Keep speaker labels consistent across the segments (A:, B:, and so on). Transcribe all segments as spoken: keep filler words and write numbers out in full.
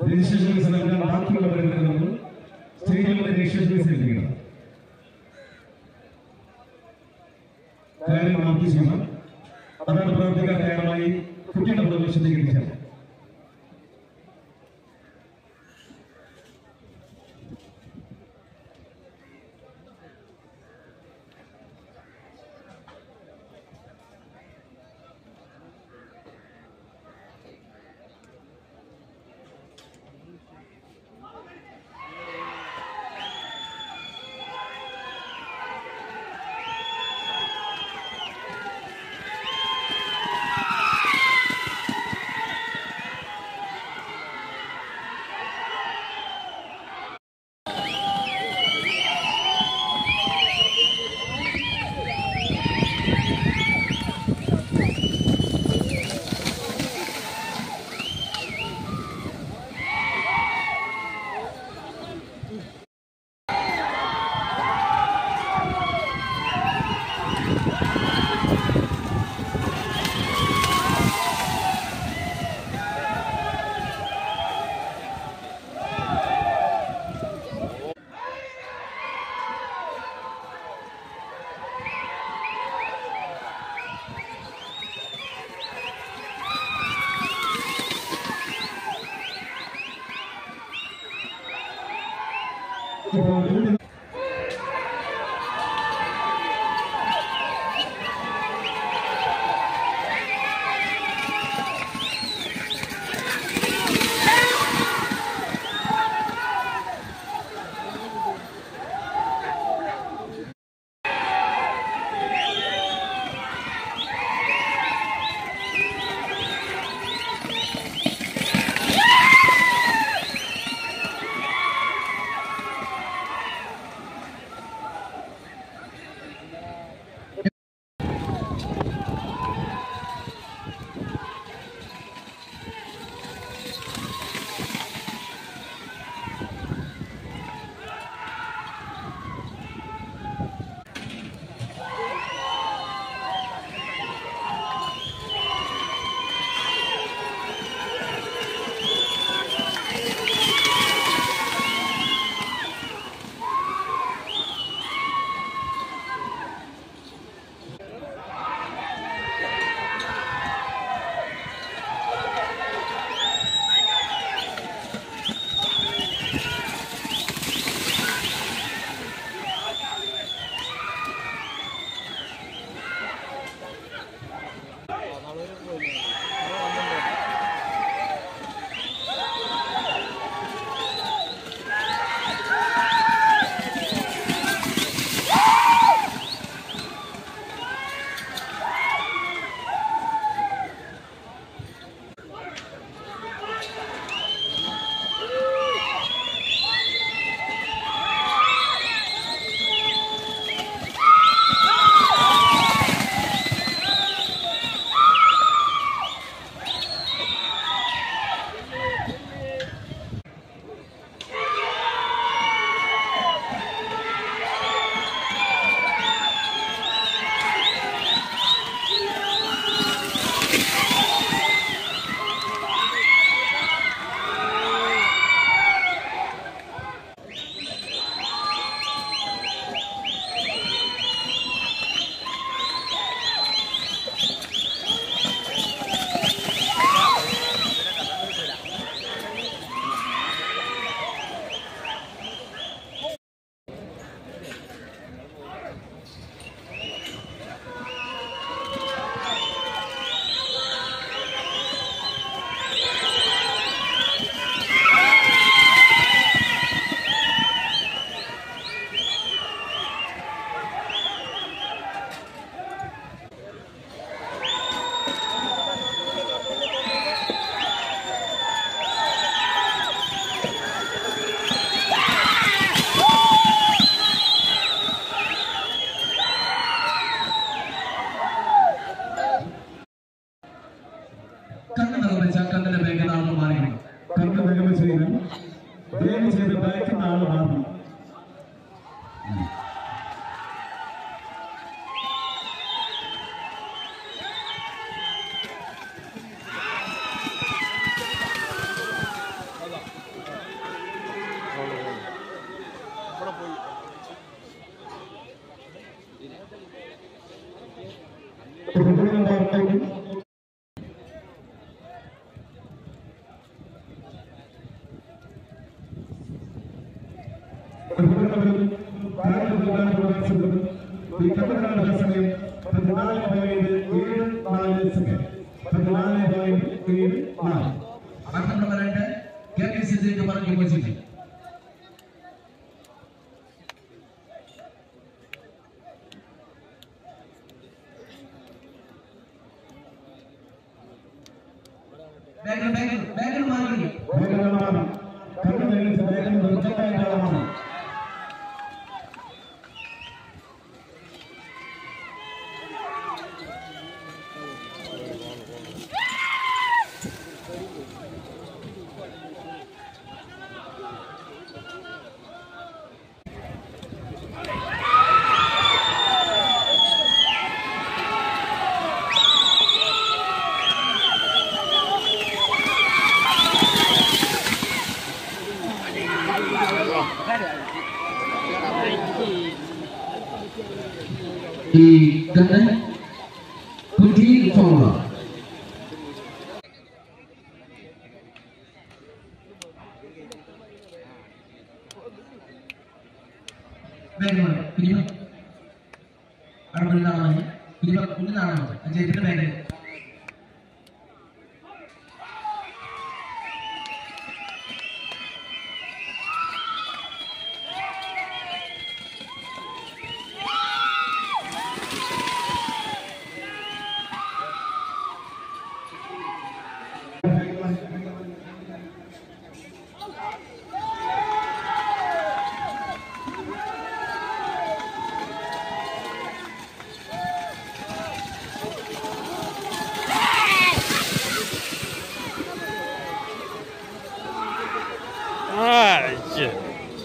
A: Registration നൽകാൻ ബാക്കിയുള്ളവരെ നമ്മൾ സ്റ്റേജിലുള്ള രജിസ്ട്രേഷൻ ഫീസ് ലഭിക്കണം. കാര്യം മാറ്റി ചെയ്യണം. അതാണ് പ്രവർത്തിക്കാൻ തയ്യാറായി കുട്ടിയുടെ പ്രവേശനത്തിലേക്ക് എത്തിച്ചത്.
B: കണ്ണിന്റെ ബാഗ് നാളെ മാറിക്കണം.
A: കണ്ണ് വേഗം ചെയ്യണം. ദയവ് ചെയ്ത് ബാക്ക് നാളെ മാറണം. ഒരുപാട് ഈ സമയം പതിനാല് പോയിന്റ് ഏഴ് നാല് സെക്കൻഡ് പതിനാല് പോയിന്റ് ഏഴ് നാല്
B: അടുത്ത പറയട്ടെ കെ കെ സിദ്ദീഖ് പറഞ്ഞു പോയി ബാഗർ ബാഗർ ബാഗർ മാറി
A: ബാഗർ മാറി കണ്ണു നേരിട്ട് ബാഗർ നിർജ്ജനമാണ്
B: di dengan kunci formula. Bagaimana? Penyebab ada benda namanya. Penyebab benda namanya. Aja kita bagaimana?
C: Ah, shit.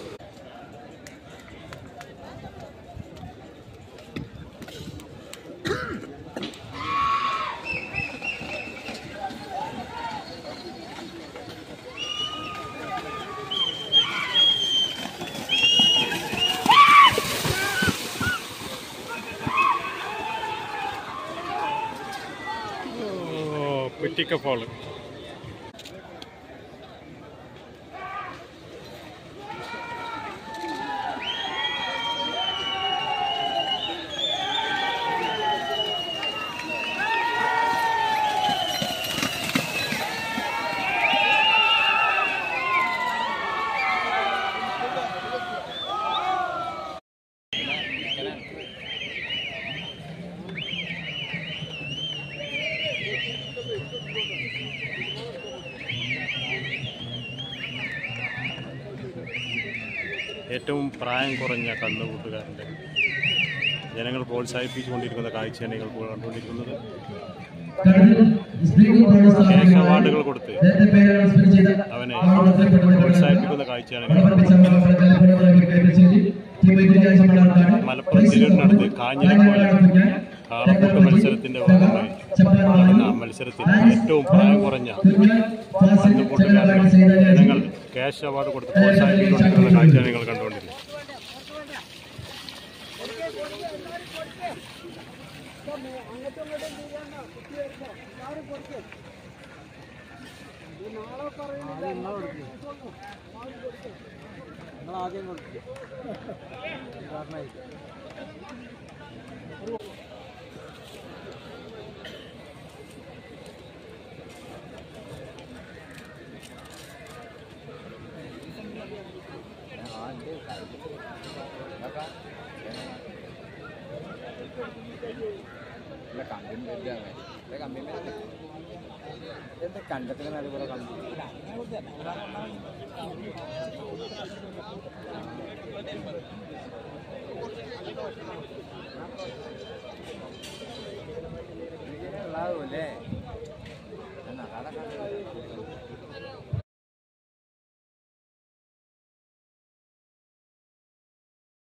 C: Oh, Pitika fallen. ഏറ്റവും പ്രായം കുറഞ്ഞ കന്നുകൂട്ടുകാരൻ്റെ ജനങ്ങൾ പ്രോത്സാഹിപ്പിച്ചുകൊണ്ടിരിക്കുന്ന കാഴ്ചയാണ് നിങ്ങൾ കണ്ടുകൊണ്ടിരിക്കുന്നത്. ക്യാഷ് അവാർഡുകൾ കൊടുത്ത് അവനെ പ്രോത്സാഹിപ്പിക്കുന്ന കാഴ്ചയാണ്. മലപ്പുറം ജില്ലയിനടുത്ത് കാഞ്ഞിരക്കോല കാളക്കൂട്ട് മത്സരത്തിന്റെ ഭാഗമായി നടന്ന മത്സരത്തിൽ ഏറ്റവും പ്രായം കുറഞ്ഞ കന്നുകൂട്ടുകാരൻ ജനങ്ങൾ ക്യാഷ് അവാർഡ് കൊടുത്ത് പ്രോത്സാഹിപ്പിച്ചുകൊണ്ടിരിക്കുന്ന കാഴ്ചയാണ് നിങ്ങൾ കണ്ടുകൊണ്ടിരിക്കുന്നത്.
D: കണ്ടത്തിൽ അതുപോലെ കണ്ടു ഉള്ളാവൂല്ലേ.